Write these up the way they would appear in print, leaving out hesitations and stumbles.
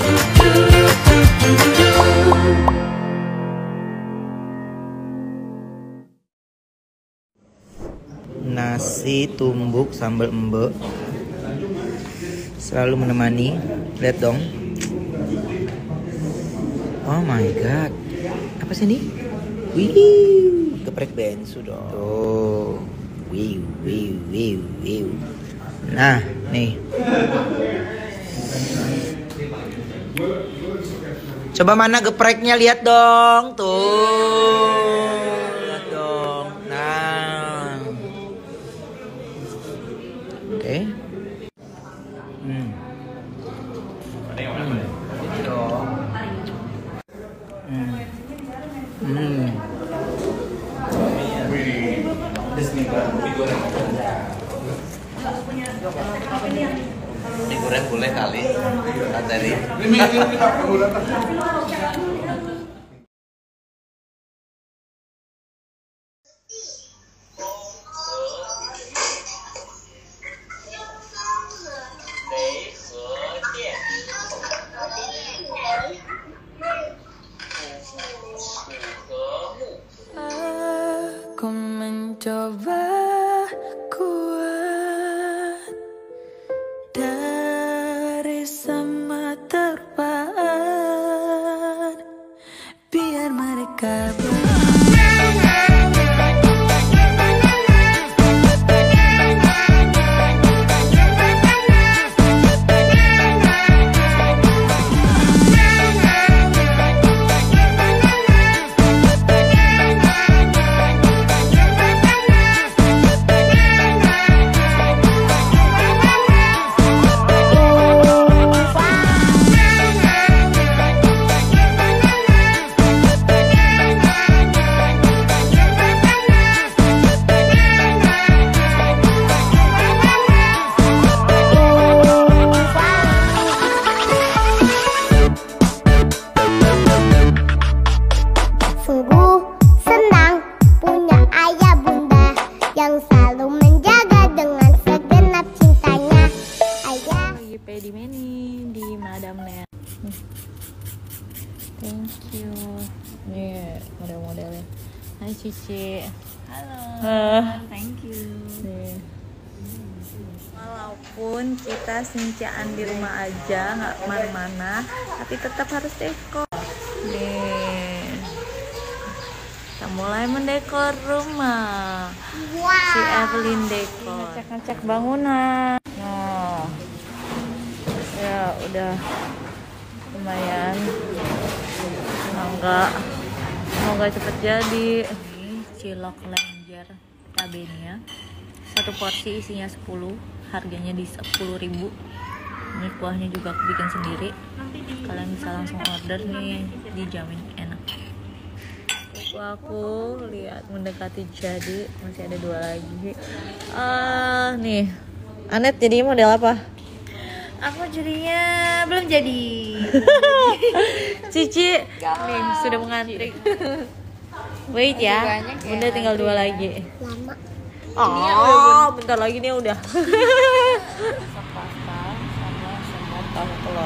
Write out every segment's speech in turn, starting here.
Nasi tumbuk sambal embe selalu menemani. Lihat dong. Oh my god. Apa sih ini? Wih, geprek bensu dong. Tuh. Wih. Nah, nih. Coba mana gepreknya, lihat dong. Tuh. Lihat dong. Nah. Oke. Digoreng boleh kali. Dari. Aku mencoba kuat dari sama terpaat, biar mereka di Meni di Madam Net. Thank you. Nih model-modelnya. Hai Cici. Halo. Thank you. Nih. Walaupun kita sincaan di rumah aja, nggak kemana-mana, tapi tetap harus dekor. Nih. Kita mulai mendekor rumah. Si Evelyn dekor. Ngecek-ngecek bangunan. Nah. Ya udah lumayan, semoga cepet jadi. Ini cilok lenjer tabenya, satu porsi isinya 10, harganya di 10.000. Ini kuahnya juga aku bikin sendiri, kalian bisa langsung order nih, dijamin enak. Aku lihat mendekati jadi, masih ada 2 lagi. Nih Anet jadi model apa? Aku jadinya belum jadi. Cici nih sudah mengantri. Wait ya, Bunda tinggal 2 lagi. Lama. Bentar lagi nih udah. Masak pasta sama semur tahu telur.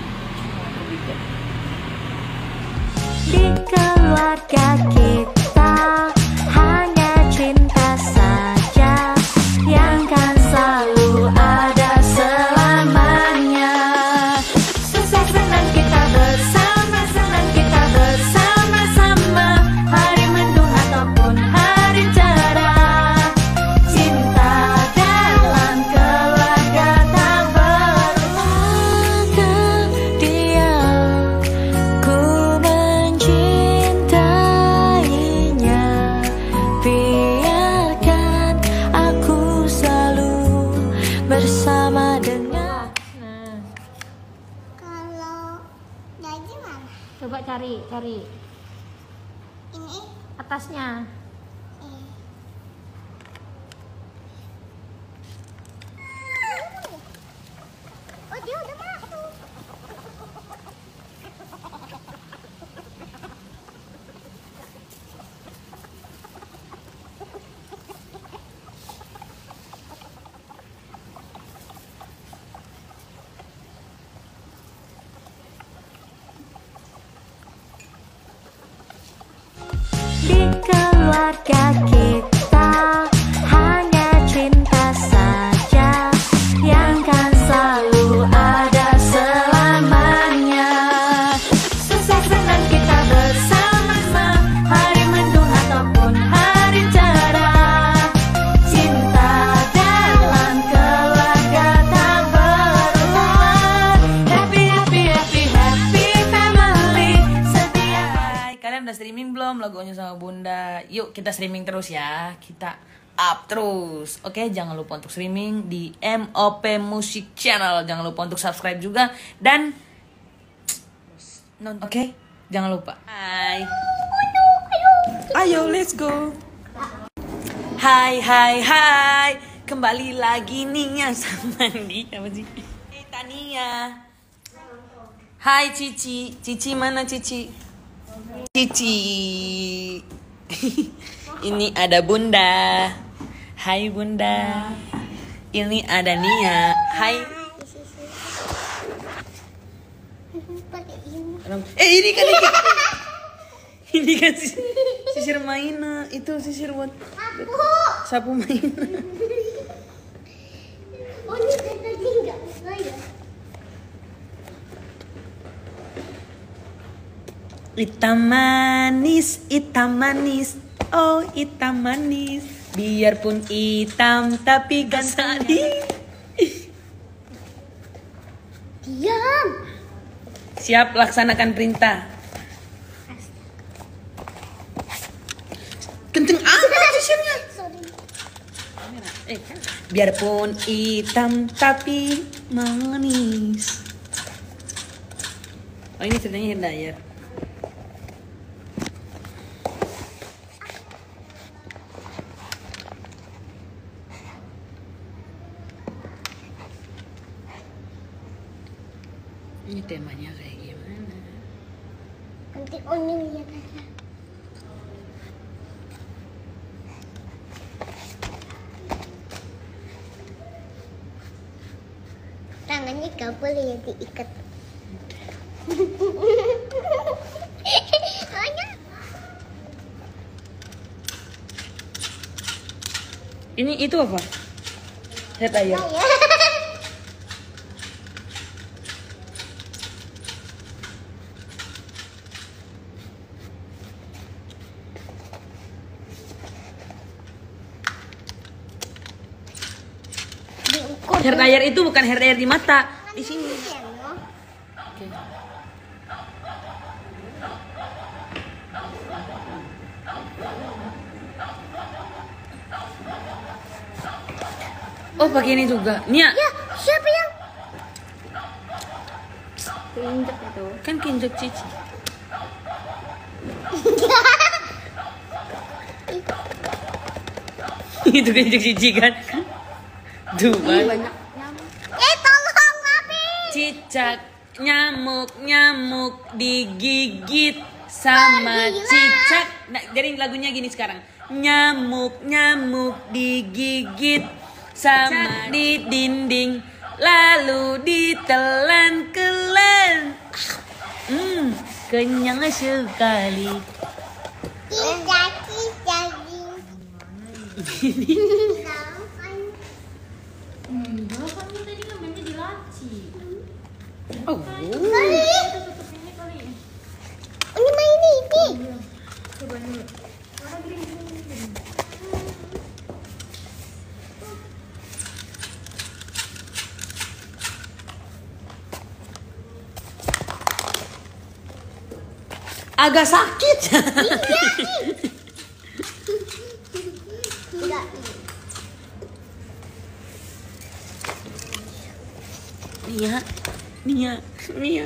Di keluarga kita hanya cinta saja yang kan selalu ada selamanya. Senang kita bersama-sama, hari mendung ataupun hari cerah. Cinta dalam keluarga tak berlaku. Dia ku mencintainya, biarkan aku selalu bersama dengan. Kalau gaji mana? Coba cari Ini? atasnya. Oh, dia udah masuk. streaming belum lagu Onyo sama Bunda? Yuk kita streaming terus ya. Kita up terus. Oke, jangan lupa untuk streaming di MOP Music Channel. Jangan lupa untuk subscribe juga dan nonton. Oke, jangan lupa. Hai. Ayo, let's go. Hai. Kembali lagi Nia sama dia apa sih? Hey Tania. Hai Cici. Cici mana Cici? Cici. Ini ada Bunda. Hai Bunda. Ini ada Nia. Hai. Ini kan ini kan sisir mainan. Itu sisir buat sapu mainan. Oh, ini tadi enggak saya. Hitam manis, oh hitam manis. Biarpun hitam tapi gak sadis. Diam. Siap laksanakan perintah. Kenceng amat sisirnya. Sorry. Biarpun hitam tapi manis. Oh ini ceritanya Hidayat. Ini temanya kayak gimana? Nanti Onyo lihat aja. Tangannya gak boleh ya diikat. Onyo. Ini itu apa? Head air. Ya. Diukur. Hair dryer itu bukan hair dryer di mata, di sini. Oke. Oh, pakai ini juga. Nia, Ya, siapa yang? Keinjek itu. kan kinjek Cici. Itu kinjek Cici kan? Tuh, kan? Banyak nyamuk. Tolong ngapain? Cicak nyamuk digigit sama cicak. Nah, jadi lagunya gini sekarang. Nyamuk digigit sama di dinding lalu ditelan. Kenyang sekali. Cicak. Enggak, kan ini tadi namanya di laci. Oh. Tutup ini kali. Ini main ini. Coba dulu. Mana green. Agak sakit. Enggak. Nia.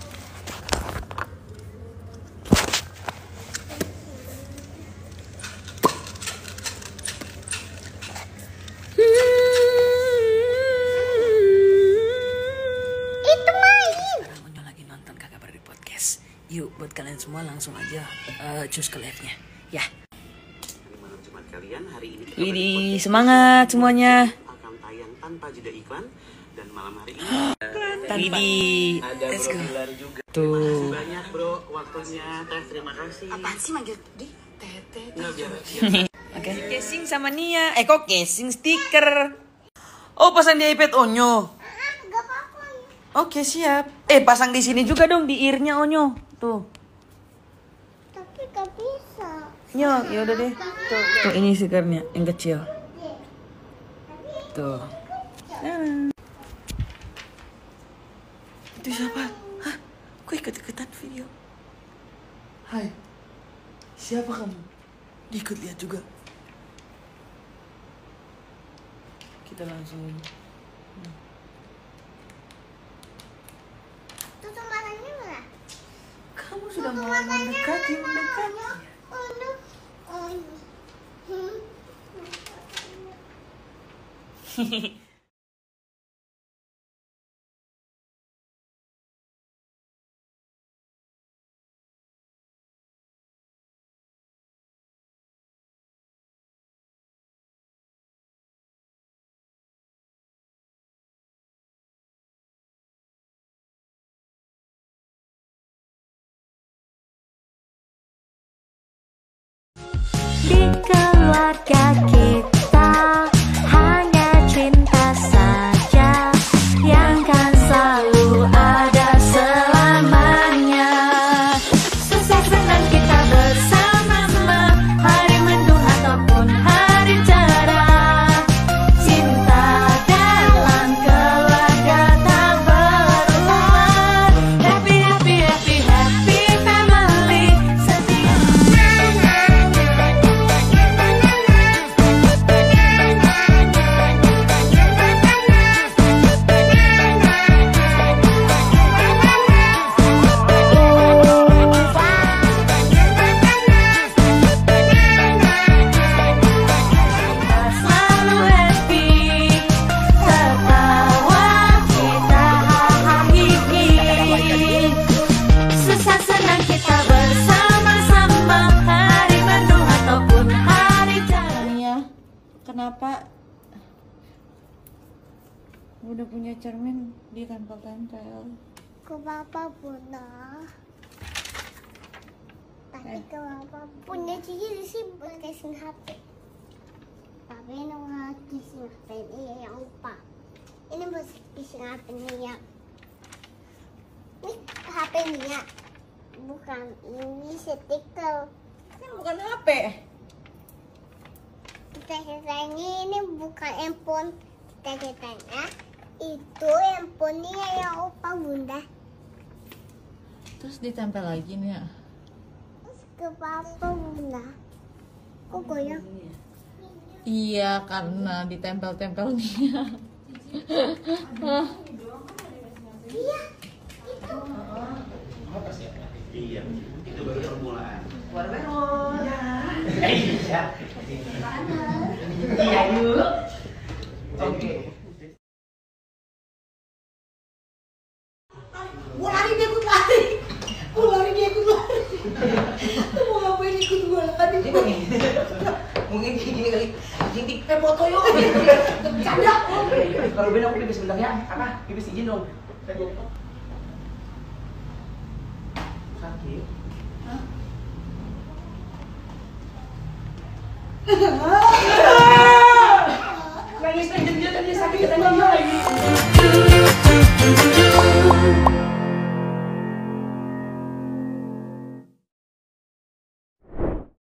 Itu main. Sekarang Onyo lagi nonton Kakak Berdiri Podcast. Yuk, buat kalian semua langsung aja cus ke live-nya. Ya. Malam Jumat kalian hari ini kita Widih, semangat semuanya. akan tayang tanpa jeda iklan dan malam hari ini Widih. ada Let's Bro go. Bilar juga. Tuh. Banyak Bro waktunya. Teh terima kasih. Apaan sih manggil di tete? Nggak, biar Oke. Casing sama Nia. Kok casing stiker? Oh, pasang di iPad Onyo. Enggak apa-apa. Oke, siap. Pasang di sini juga dong di ear-nya Onyo. Tuh. Tapi gak bisa. Ya udah deh. Tuh ini stikernya yang kecil. Tuh. Itu siapa? Hah? Kok ikut-ikutan video? Hai. Siapa kamu? Ikut lihat juga. Kita langsung. Tutup matanya mana? Kamu sudah mau mendekati. Oh no. Oh no. Di keluarga kita hanya cinta saja yang kan selalu ada selamanya. Susah senang kita bersama-sama, hari mendung ataupun hari cerah. Cinta dalam keluarga tak berubah. Happy, happy, happy, happy family. Setia. Selalu happy, tertawa kita hahihi. Susah senang kita bersama-sama, hari mendung ataupun hari cerah. Ya, kenapa udah punya cermin ditempel-tempel? Ke papa bunda. Tapi ke papa punya cici sih buat casing HP. Tapi nunggu casing HP ini yang lupa. Ini buat casing HP Nia. Ini HP Nia. Bukan ini stiker. Ini bukan HP. Kita-kitanya ini bukan handphone. Kita-kitanya itu handphonenya yang opa bunda. Terus ditempel lagi nih ya. Terus ke papa bunda. Kok goyang? Iya, karena ditempel-tempel nih. Iya, itu baru permulaan. Iya yuk. Oke. Mau lari dia ikut lari. Mau ngapain ikut gua lari? Mungkin kayak gini kali. Jintik. Foto yuk. Bercanda. Kalau Ben aku pipis bentar ya. Apa? Pipis izin dong. Sakit.